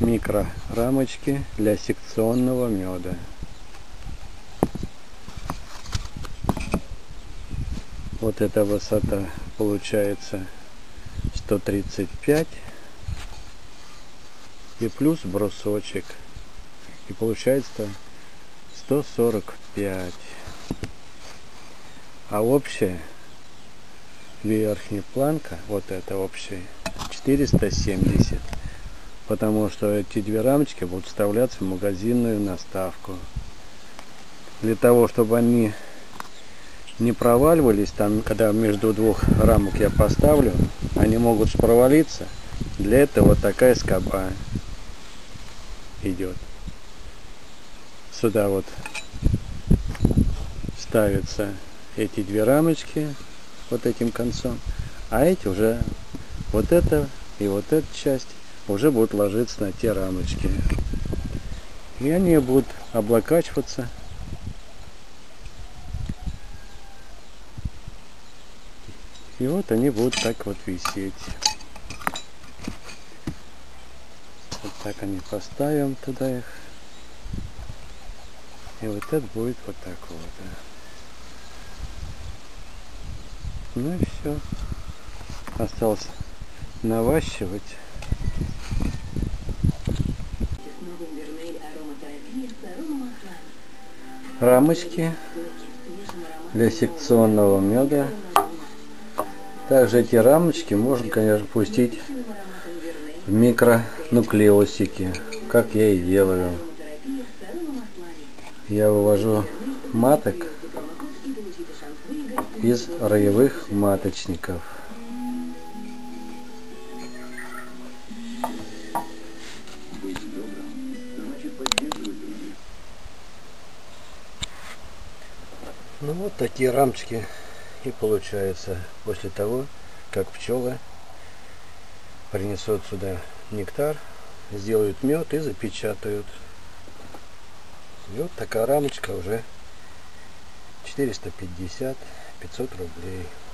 микрорамочки для секционного меда. Вот эта высота получается 135 и плюс брусочек, и получается 145. А общая верхняя планка, вот эта общая, 470. Потому что эти две рамочки будут вставляться в магазинную наставку. Для того, чтобы они не проваливались, там, когда между двух рамок я поставлю, они могут провалиться. Для этого вот такая скоба идет. Сюда вот ставятся эти две рамочки вот этим концом, а эти уже, вот это и вот эта часть уже будут ложиться на те рамочки. И они будут облокачиваться. И вот они будут так вот висеть. Вот так они поставим туда их. И вот это будет вот так вот. Ну и все. Осталось наващивать. Рамочки для секционного меда. Также эти рамочки можно, конечно, пустить в микронуклеусики, как я и делаю. Я вывожу маток из роевых маточников. Ну вот такие рамочки и получается после того, как пчелы принесут сюда нектар, сделают мед и запечатают. И вот такая рамочка уже 450-500 рублей.